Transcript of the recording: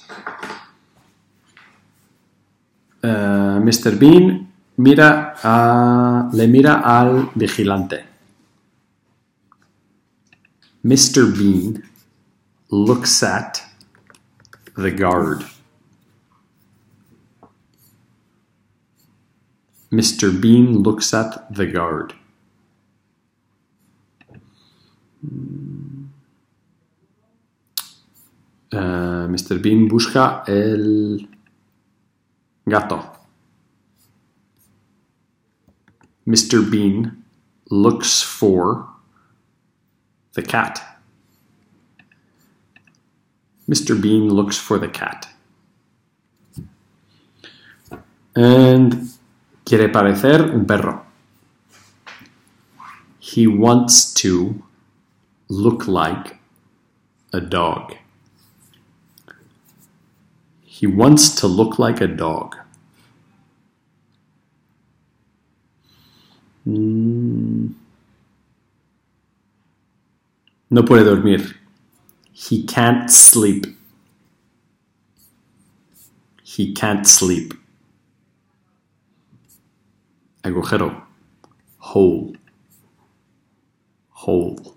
Mr. Bean le mira al vigilante. Mr. Bean looks at the guard. Mr. Bean looks at the guard. Mr. Bean busca el gato. Mr. Bean looks for the cat. Mr. Bean looks for the cat. And quiere parecer un perro. He wants to look like a dog. He wants to look like a dog. No puede dormir. He can't sleep. He can't sleep. Agujero. Hole. Hole.